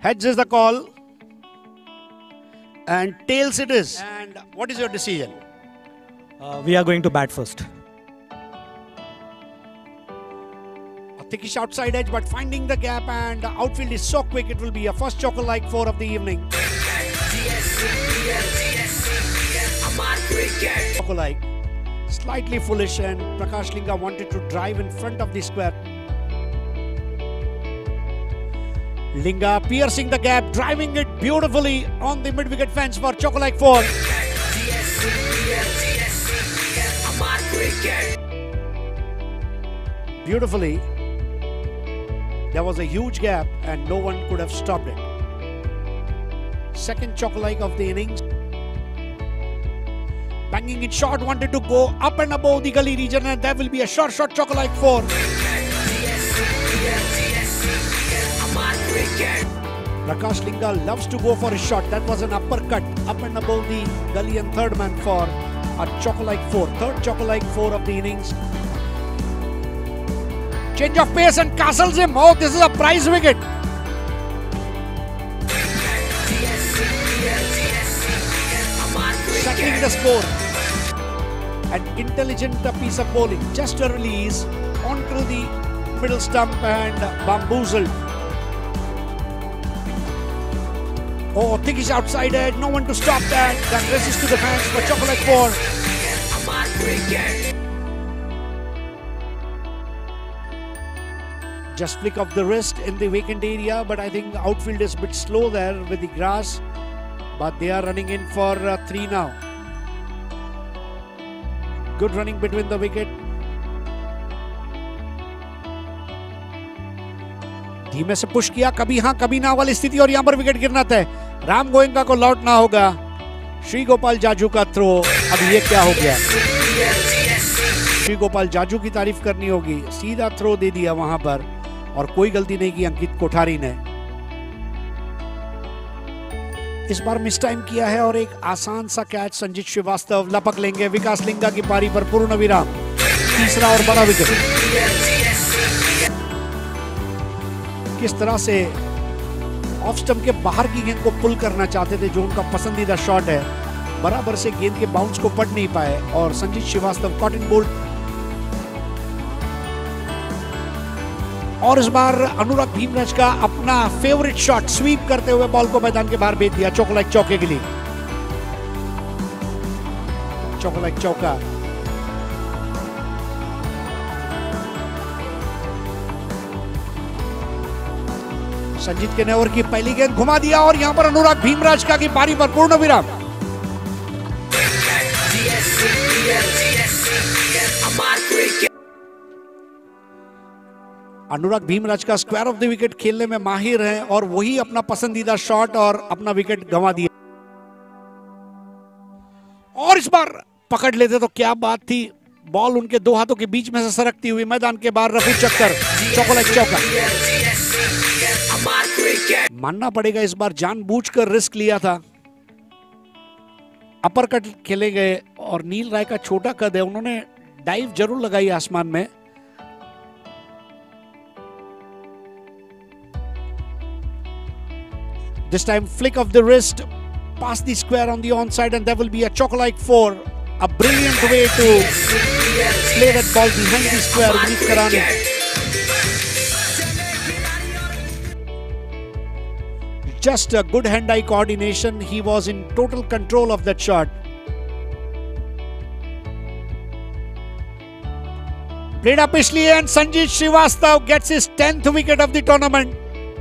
Heads is the call. And tails it is. And what is your decision? We are going to bat first. A thickish outside edge, but finding the gap, and the outfield is so quick, it will be a first chocolate 4 of the evening. Chocolate, slightly foolish, and Prakash Linga wanted to drive in front of the square. Linga piercing the gap, driving it beautifully on the mid-wicket fence for chocolate 4. Beautifully. There was a huge gap and no one could have stopped it. Second chocolate of the innings. Banging it short, wanted to go up and above the gully region, and there will be a short chocolate 4. Prakash Linga loves to go for a shot. That was an uppercut up and above the gully and third man for a chocolate 4. Third chocolate 4 of the innings. Change of pace and castles him. Oh, this is a prize wicket. Settling the score. An intelligent piece of bowling. Just a release onto the middle stump and bamboozled. Oh, thickish outside edge. No one to stop that. That races to the fence for chocolate 4. Just flick of the wrist in the vacant area, but I think outfield is a bit slow there with the grass. But they are running in for 3 now. Good running between the wicket. धीमे से push किया, कभी हाँ कभी ना वाली स्थिति, और यहाँ पर विकेट गिरना तय. राम गोयंका को लौटना होगा. श्री गोपाल जाजू का थ्रो. अब ये क्या हो गया? श्री गोपाल जाजू की तारीफ करनी होगी. सीधा थ्रो दे दिया वहां पर, और कोई गलती नहीं की अंकित कोठारी ने. इस बार मिस टाइम किया है और एक आसान सा कैच. संजीत श्रीवास्तव लपक लेंगे. विकास लिंगा की पारी पर पूर्ण विराम. तीसरा और बड़ा विकेट. किस तरह से ऑफ स्टंप के बाहर की गेंद को पुल करना चाहते थे, जो उनका पसंदीदा शॉट है, बराबर से गेंद के बाउंस को पढ़ नहीं पाए, और Sanjeet Srivastava caught and bowled. और इस बार अनुराग भीमराज का अपना फेवरेट शॉट स्वीप करते हुए बॉल को मैदान के बाहर भेज दिया चौका चौके के लिए. चौका चौका. संजीत के नेवर की पहली गेंद घुमा दिया, और यहां पर अनुराग भीमराज का की पारी पर पूर्ण विराम. अनुराग भीमराज का स्क्वायर ऑफ द विकेट खेलने में माहिर हैं, और वही अपना पसंदीदा शॉट और अपना विकेट गंवा दिया. और इस बार पकड़ लेते तो क्या बात थी. बॉल उनके दो हाथों के बीच में से सरकती हुई मैदान के बाहर रफू चक्कर. चौका. मानना पड़ेगा इस बार जानबूझकर रिस्क लिया था. अपर कट खेले गए, और नील राय का छोटा कद है, उन्होंने डाइव जरूर लगाई आसमान में. This time flick of the wrist past the square on the onside, and there will be a chocolate 4. A brilliant way to play that ball behind the square. Vineet Karani. Just a good hand-eye coordination. He was in total control of that shot. Played up Ishley, and Sanjeev Srivastav gets his 10th wicket of the tournament.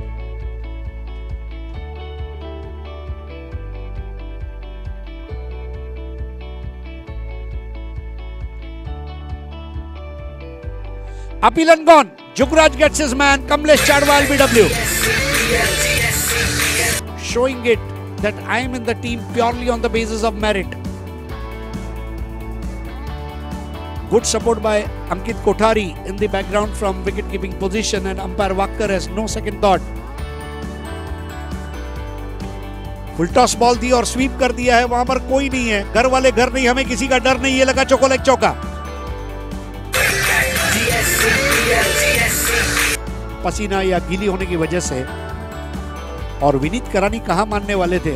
Appeal and gone. Jugraj gets his man. Kamlesh Chadwal BW. Showing it that I am in the team purely on the basis of merit. Good support by Ankit Kothari in the background from wicket keeping position, and umpire Wakkar has no second thought. Full toss ball दी और sweep कर दिया है. वहां पर कोई नहीं है. घर वाले घर नहीं, हमें किसी का डर नहीं. ये लगा चौका चौका. पसीना या गीली होने की वजह से और विनीत करानी कहां मानने वाले थे।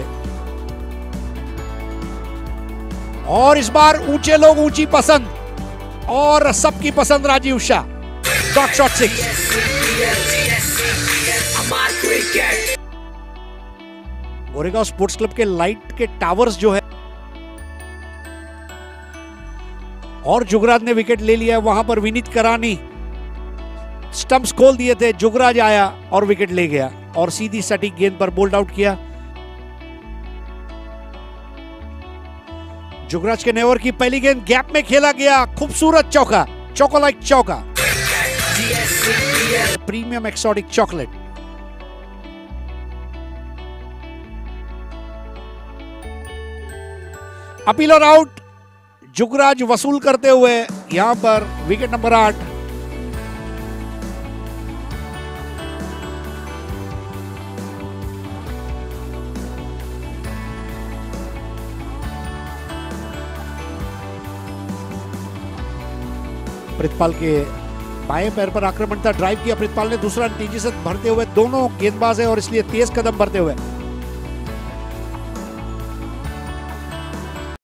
और इस बार ऊंचे लोग ऊंची पसंद, और सबकी पसंद Rajiv Shah. Dot shot 6। Goregaon sports club के लाइट के टावर्स जो है, और जुगराज ने विकेट ले लिया। वहां पर विनीत करानी स्टंप्स खोल दिए थे, जुगराज आया और विकेट ले गया और सीधी सटीक गेंद पर बोल्ड आउट किया। जुगराज के नेवर की पहली गेंद गैप में खेला गया, खूबसूरत चौका, चोकोलाइट चौका, प्रीमियम एक्सोटिक चॉकलेट। अपील और आउट। जुगराज वसूल करते हुए यहां पर विकेट नंबर 8। प्रितपाल के बाएं पैर पर आक्रमण था, ड्राइव किया प्रितपाल ने, दूसरा तेजी से भरते हुए, दोनों गेंदबाज है और इसलिए तेज कदम भरते हुए